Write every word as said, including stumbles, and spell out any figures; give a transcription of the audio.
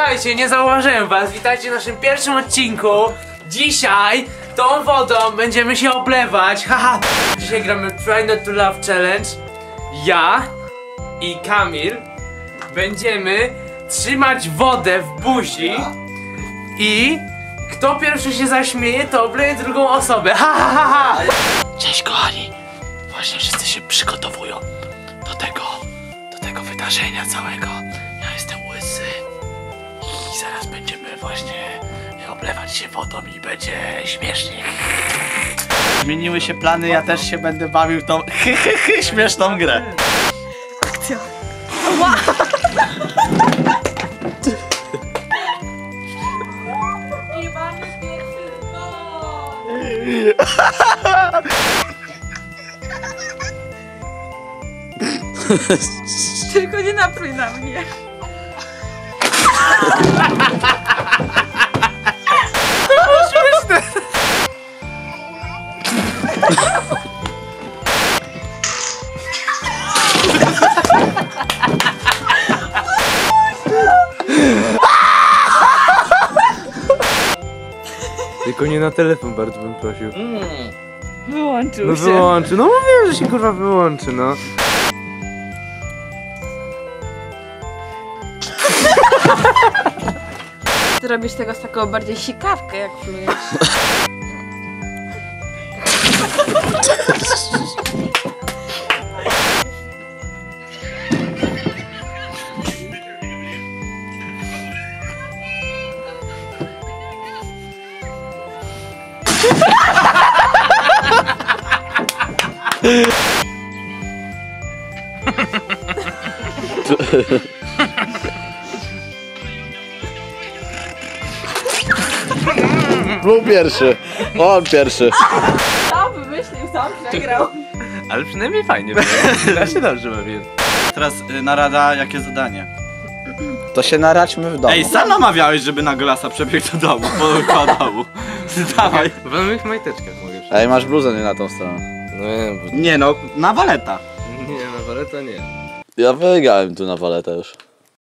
witajcie, nie zauważyłem was, witajcie w naszym pierwszym odcinku. Dzisiaj tą wodą będziemy się oblewać, haha. Dzisiaj gramy Try Not To Love Challenge. Ja i Kamil będziemy trzymać wodę w buzi i kto pierwszy się zaśmieje, to obleje drugą osobę, ha ha ha ha. Cześć kochani, właśnie wszyscy się przygotowują do tego, do tego wydarzenia całego. Ja jestem łysy i zaraz będziemy właśnie oblewać się wodą i będzie śmiesznie. Zmieniły się plany, ja też się będę bawił tą hehe śmieszną grę. Akcja. I mamy pierwszy Tylko nie naprój na mnie. To było śmieszne. Tylko nie na telefon bardzo bym prosił. Mm. Wyłączył no się. Wyłączy, no mówiłem, że się kurwa wyłączy, no. Zrobisz tego z taką bardziej sikawkę, jak plujesz. Był pierwszy, on pierwszy. Sam wymyślił, sam przegrał. Ale przynajmniej fajnie było. Ja się dobrze bawię. Teraz y, narada, jakie zadanie? To się naradźmy w domu. Ej, sam namawiałeś, żeby na golasa przebiegł do domu, do domu. Dawaj. W moich majteczkach mogę przyjść. Ej, masz bluzę nie na tą stronę. No nie, bo... Nie no, na waleta. Nie, na waleta nie. Ja wygrałem tu na waletę już.